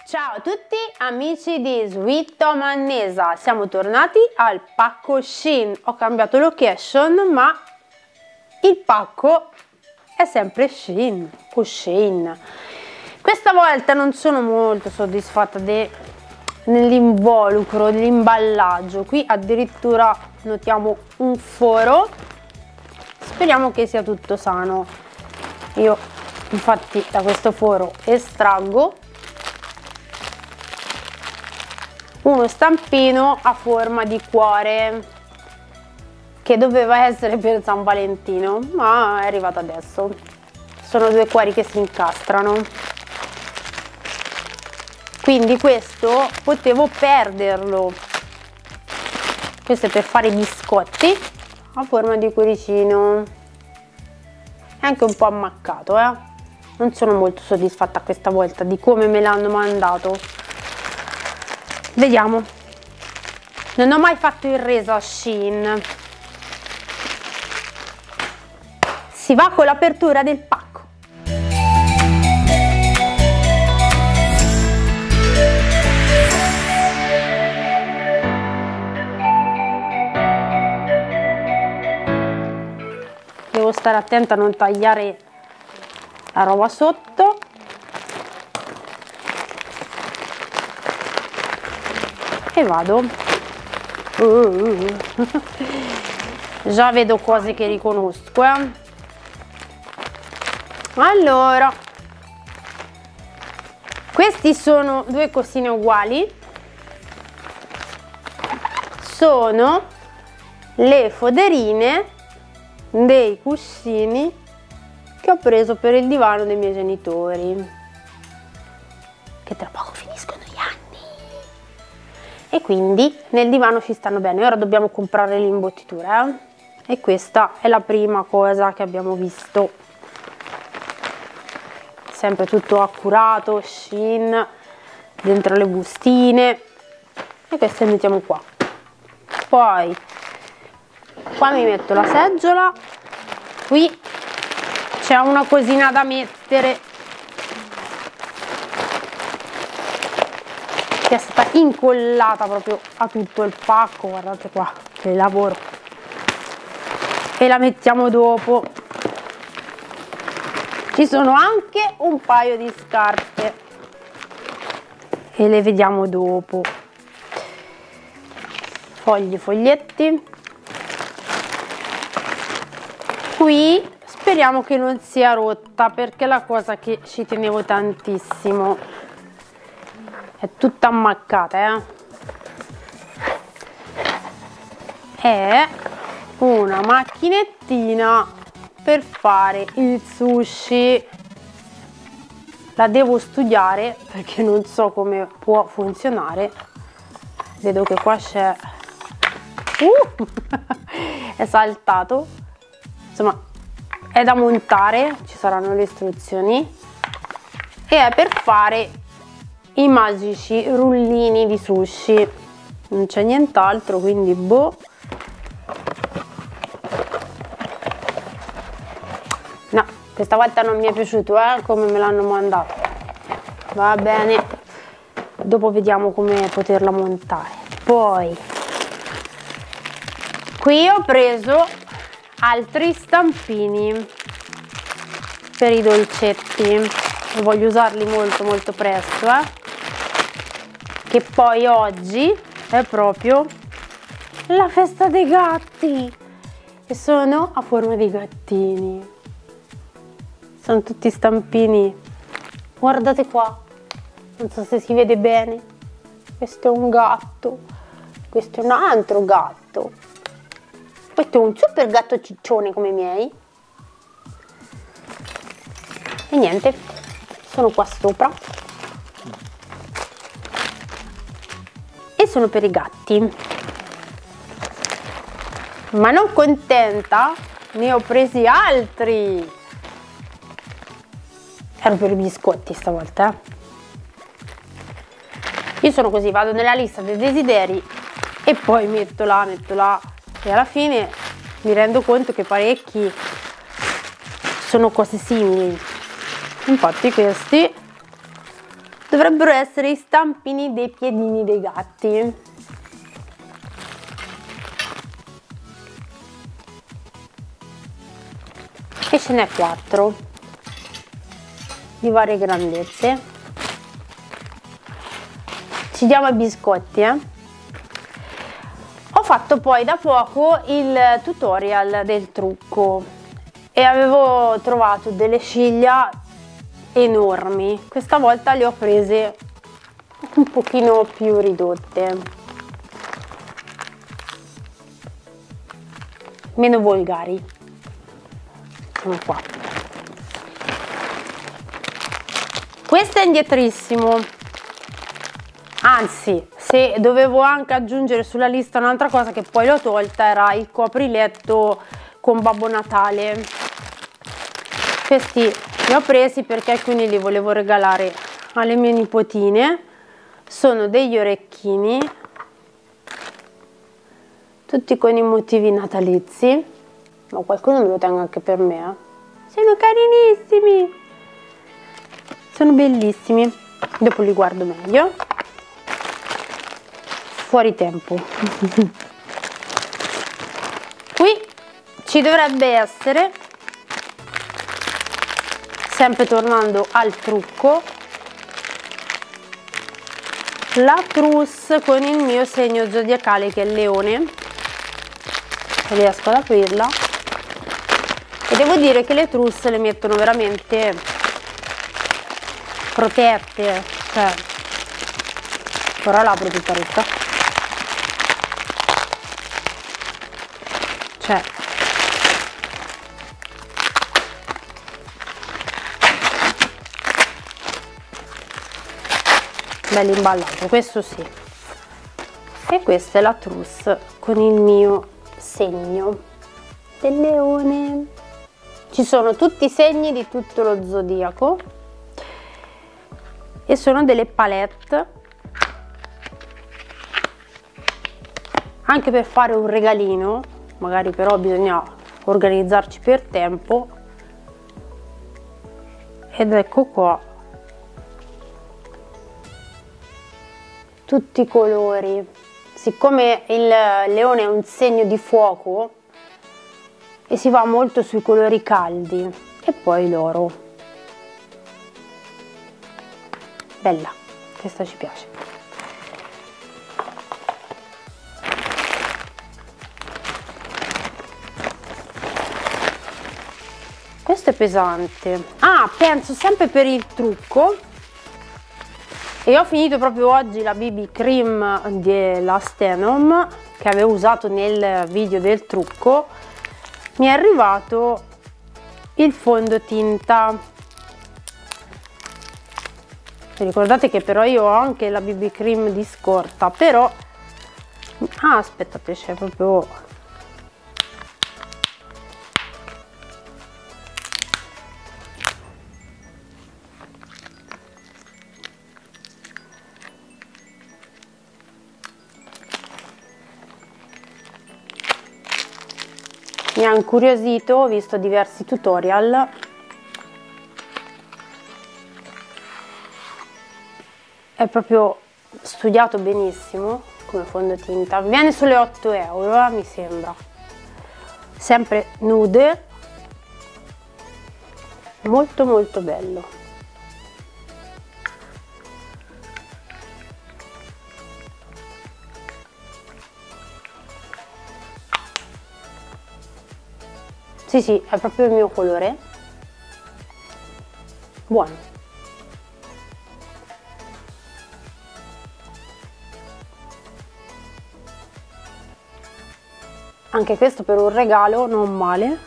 Ciao a tutti amici di Sweet Tom Annesa, siamo tornati al pacco Shein. Ho cambiato location ma il pacco è sempre Shein o Shein. Questa volta non sono molto soddisfatta dell'involucro, dell'imballaggio. Qui addirittura notiamo un foro, speriamo che sia tutto sano. Io infatti da questo foro estraggo uno stampino a forma di cuore che doveva essere per San Valentino, ma è arrivato adesso. Sono due cuori che si incastrano, quindi questo potevo perderlo. Questo è per fare i biscotti a forma di cuoricino. È anche un po' ammaccato, non sono molto soddisfatta questa volta di come me l'hanno mandato. Vediamo. Non ho mai fatto il reso a Shein. Si va con l'apertura del pacco. Devo stare attenta a non tagliare la roba sotto. E vado. Già vedo cose che riconosco, Allora, questi sono due cosine uguali, sono le foderine dei cuscini che ho preso per il divano dei miei genitori, che tra poco finiscono gli anni. E quindi nel divano ci stanno bene. Ora dobbiamo comprare l'imbottitura, e questa è la prima cosa che abbiamo visto. Sempre tutto accurato, Shein, dentro le bustine, e queste le mettiamo qua. Poi qua mi metto la seggiola, qui c'è una cosina da mettere che è stata incollata proprio a tutto il pacco. Guardate qua che lavoro, e la mettiamo dopo. Ci sono anche un paio di scarpe e le vediamo dopo. Foglietti. Qui speriamo che non sia rotta, perché è la cosa che ci tenevo tantissimo. È tutta ammaccata, È una macchinettina per fare il sushi. La devo studiare perché non so come può funzionare. Vedo che qua c'è è saltato. Insomma, è da montare, ci saranno le istruzioni, e è per fare i magici rullini di sushi. Non c'è nient'altro, quindi boh. No, questa volta non mi è piaciuto come me l'hanno mandato. Va bene, dopo vediamo come poterla montare. Poi qui ho preso altri stampini per i dolcetti. Voglio usarli molto presto, che poi oggi è proprio la festa dei gatti, e sono a forma di gattini. Sono tutti stampini, guardate qua, non so se si vede bene. Questo è un gatto, questo è un altro gatto, questo è un super gatto ciccione come i miei, e niente, sono qua sopra e sono per i gatti. Ma non contenta, ne ho presi altri. Ero per i biscotti stavolta. Io sono così, vado nella lista dei desideri e poi metto là, e alla fine mi rendo conto che parecchi sono cose simili. Infatti questi dovrebbero essere i stampini dei piedini dei gatti. E ce n'è 4 di varie grandezze. Ci diamo i biscotti, Ho fatto poi da poco il tutorial del trucco e avevo trovato delle ciglia enormi. Questa volta le ho prese un pochino più ridotte, meno volgari. Sono qua. Questo è indietrissimo, anzi, se dovevo anche aggiungere sulla lista un'altra cosa che poi l'ho tolta, era il copriletto con Babbo Natale. Questi li ho presi perché alcuni li volevo regalare alle mie nipotine. Sono degli orecchini, tutti con i motivi natalizi, ma qualcuno me lo tenga anche per me, Sono carinissimi, sono bellissimi. Dopo li guardo meglio, fuori tempo. Qui ci dovrebbe essere, sempre tornando al trucco, la trousse con il mio segno zodiacale che è il leone. Riesco ad aprirla e devo dire che le trousse le mettono veramente protette, cioè, ora l'apro tutta retta, cioè bello imballato, questo sì. E questa è la trousse con il mio segno del leone. Ci sono tutti i segni di tutto lo zodiaco e sono delle palette anche per fare un regalino, magari però bisogna organizzarci per tempo. Ed ecco qua tutti i colori. Siccome il leone è un segno di fuoco e si va molto sui colori caldi, e poi l'oro. Bella, questa ci piace. Questo è pesante. Ah, penso sempre per il trucco. E ho finito proprio oggi la BB Cream della Stenom che avevo usato nel video del trucco. Mi è arrivato il fondotinta. Ricordate che però io ho anche la BB Cream di scorta, però aspettate, c'è proprio mi ha incuriosito, ho visto diversi tutorial è proprio studiato benissimo come fondotinta. Viene sulle 8 euro, mi sembra, sempre nude, molto molto bello. Sì, sì, è proprio il mio colore. Buono. Anche questo per un regalo non male.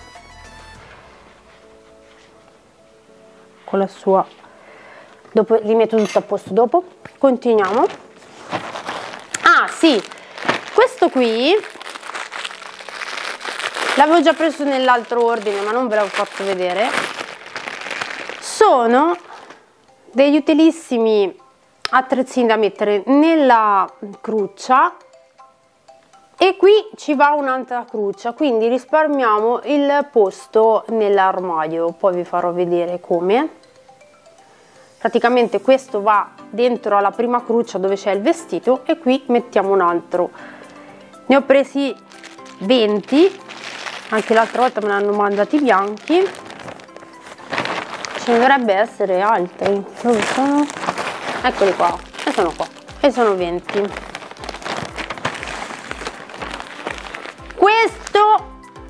Con la sua... Dopo li metto tutto a posto dopo. Continuiamo. Ah, sì. Questo qui l'avevo già preso nell'altro ordine, ma non ve l'avevo fatto vedere. Sono degli utilissimi attrezzini da mettere nella cruccia e qui ci va un'altra cruccia, quindi risparmiamo il posto nell'armadio. Poi vi farò vedere come. praticamente questo va dentro alla prima crucia dove c'è il vestito e qui mettiamo un altro. Ne ho presi 20, anche l'altra volta me ne hanno mandati bianchi, ce ne dovrebbe essere altri. Dove sono? Eccoli qua, e sono 20. Questo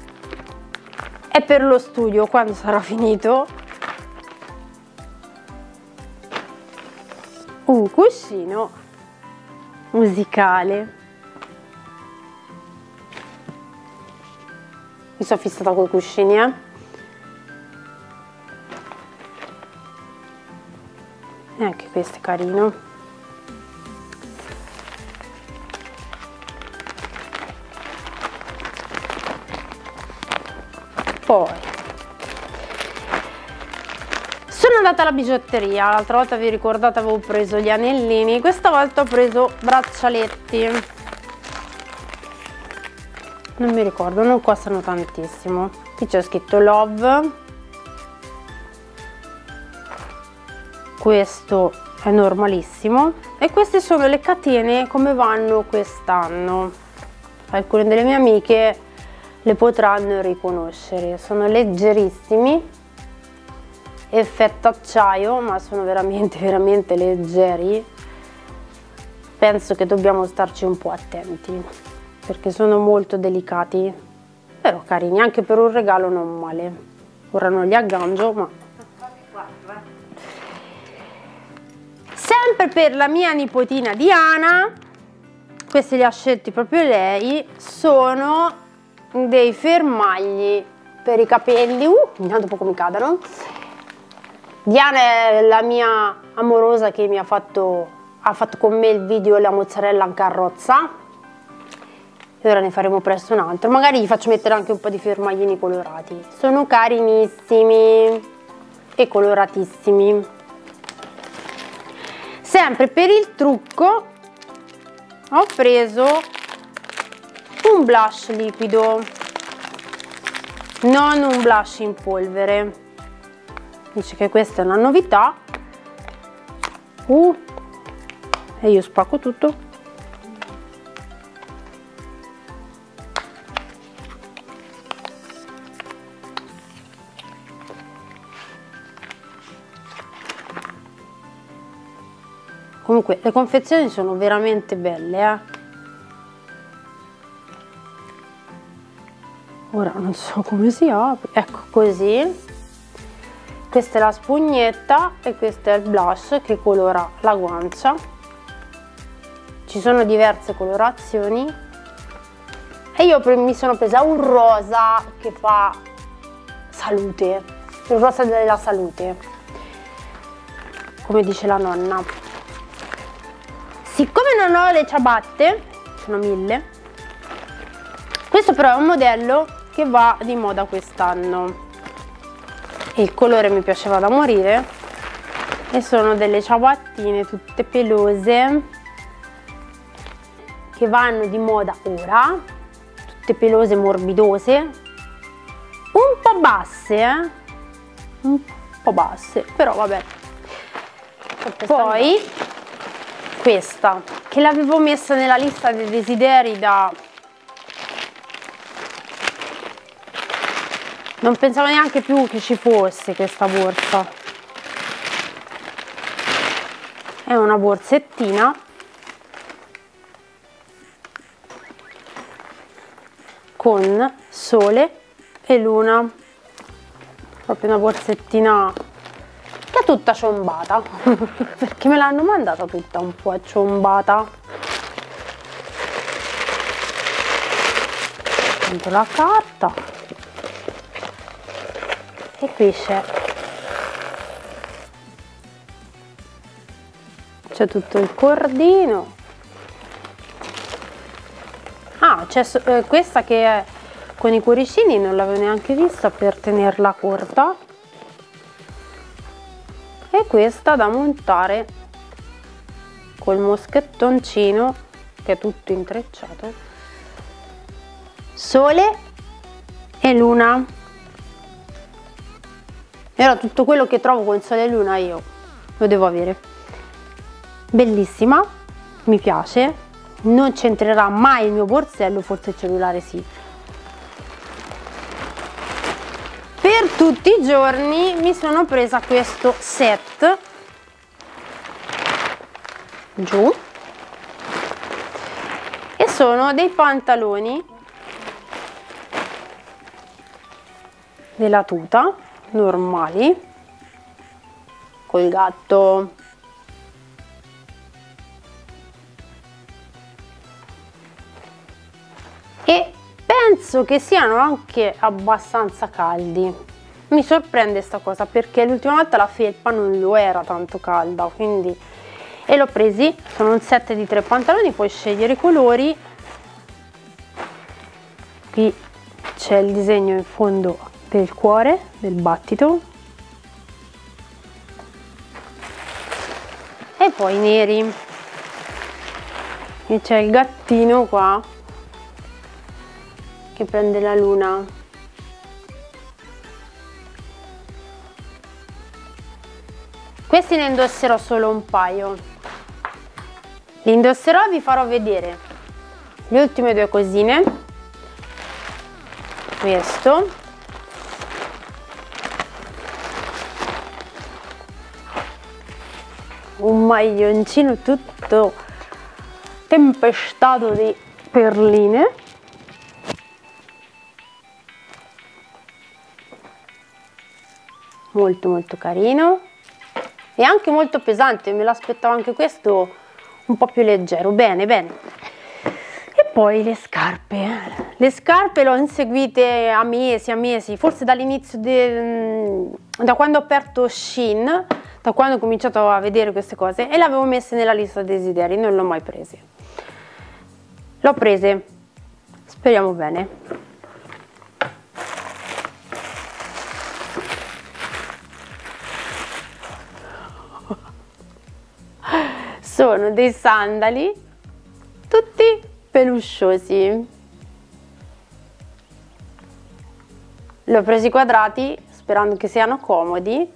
è per lo studio quando sarà finito. Un cuscino musicale. Mi sono fissata con i cuscini, E anche questo è carino. Poi sono andata alla bigiotteria. L'altra volta vi ricordate avevo preso gli anellini, questa volta ho preso braccialetti. Non mi ricordo, non costano tantissimo. Qui c'è scritto Love. Questo è normalissimo. E queste sono le catene come vanno quest'anno. Alcune delle mie amiche le potranno riconoscere. Sono leggerissimi, effetto acciaio, ma sono veramente leggeri. Penso che dobbiamo starci un po' attenti perché sono molto delicati, però carini, anche per un regalo non male. Ora non li aggancio, ma sempre per la mia nipotina Diana, questi li ha scelti proprio lei, sono dei fermagli per i capelli. Intanto poco mi cadono. Diana è la mia amorosa che ha fatto con me il video La mozzarella in carrozza, e ora ne faremo presto un altro. Magari gli faccio mettere anche un po' di fermaglini colorati. Sono carinissimi e coloratissimi. Sempre per il trucco ho preso un blush liquido, non un blush in polvere. Dice che questa è una novità. E io spacco tutto. Comunque le confezioni sono veramente belle, Ora non so come si apre. Ecco, così. Questa è la spugnetta e questo è il blush che colora la guancia. Ci sono diverse colorazioni e io mi sono presa un rosa che fa salute, il rosa della salute, come dice la nonna. Siccome non ho le ciabatte, sono 1000, questo però è un modello che va di moda quest'anno. Il colore mi piaceva da morire e sono delle ciabattine tutte pelose che vanno di moda ora, tutte pelose morbidose, un po' basse, un po' basse, però vabbè. Poi questa che l'avevo messa nella lista dei desideri da... non pensavo neanche più che ci fosse questa borsa. È una borsettina con sole e luna, proprio una borsettina che è tutta ciombata perché me l'hanno mandata tutta un po' ciombata. Prendo la carta e qui c'è tutto il cordino. C'è questa che è con i cuoricini, non l'avevo neanche vista, per tenerla corta, e questa da montare col moschettoncino che è tutto intrecciato. Sole e luna. E ora tutto quello che trovo con sole e luna io lo devo avere. Bellissima, mi piace, non c'entrerà mai il mio borsello, forse il cellulare sì. Per tutti i giorni mi sono presa questo set giù e sono dei pantaloni della tuta normali col gatto. E penso che siano anche abbastanza caldi. Mi sorprende sta cosa perché l'ultima volta la felpa non lo era tanto calda, quindi, e l'ho presi. Sono un set di 3 pantaloni, puoi scegliere i colori. Qui c'è il disegno in fondo del cuore, del battito, e poi neri. E c'è il gattino qua che prende la luna. Questi ne indosserò solo un paio, li indosserò e vi farò vedere le ultime 2 cosine. Questo un maglioncino tutto tempestato di perline, molto carino e anche molto pesante, me l'aspettavo anche questo un po' più leggero. Bene. E poi le scarpe le ho inseguite a mesi, forse dall'inizio da quando ho aperto Shein, da quando ho cominciato a vedere queste cose, e le avevo messe nella lista desideri, non le ho mai prese. L'ho prese, speriamo bene. Sono dei sandali tutti pelusciosi. Li ho presi quadrati sperando che siano comodi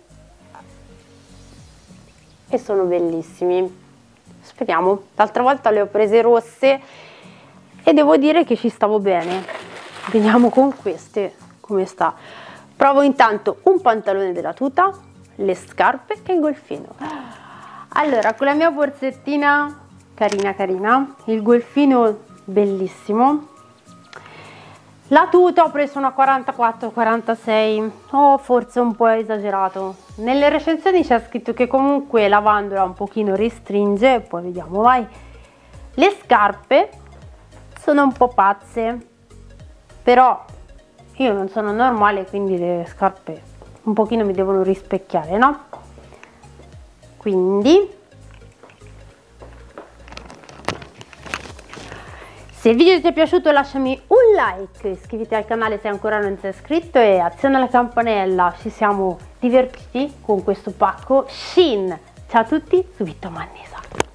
e sono bellissimi. Speriamo. L'altra volta le ho prese rosse e devo dire che ci stavo bene. Vediamo con queste come sta. Provo intanto un pantalone della tuta, le scarpe e il golfino. Allora, con la mia borsettina carina, il golfino bellissimo, la tuta ho preso una 44-46, forse un po' esagerato. Nelle recensioni c'è scritto che comunque lavandola un pochino restringe, poi vediamo, vai. Le scarpe sono un po' pazze, però io non sono normale, quindi le scarpe un pochino mi devono rispecchiare, no? Quindi, se il video ti è piaciuto lasciami un like, iscriviti al canale se ancora non sei iscritto e aziona la campanella. Ci siamo divertiti con questo pacco Shein. Ciao a tutti, su Vittomannisa.